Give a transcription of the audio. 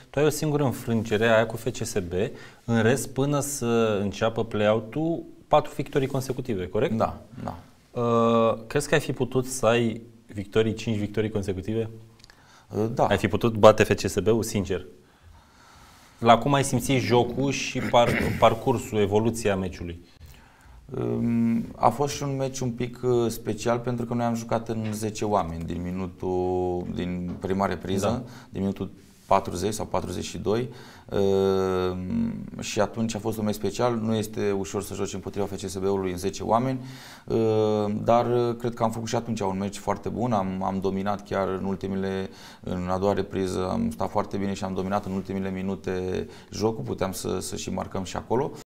tu ai o singură înfrângere, aia cu FCSB, în rest, până să înceapă play-out-ul, 4 victorii consecutive, corect? Da, da. Crezi că ai fi putut să ai 5 victorii consecutive? Da. Ai fi putut bate FCSB-ul, sincer? La cum ai simțit jocul și parcursul, evoluția meciului? A fost și un meci un pic special pentru că noi am jucat în 10 oameni din prima repriză, din minutul 40 sau 42 și atunci a fost un meci special. Nu este ușor să joci împotriva FCSB-ului în 10 oameni, dar cred că am făcut și atunci un meci foarte bun. Am dominat chiar în a doua repriză, am stat foarte bine și am dominat în ultimele minute jocul, puteam să și marcăm și acolo.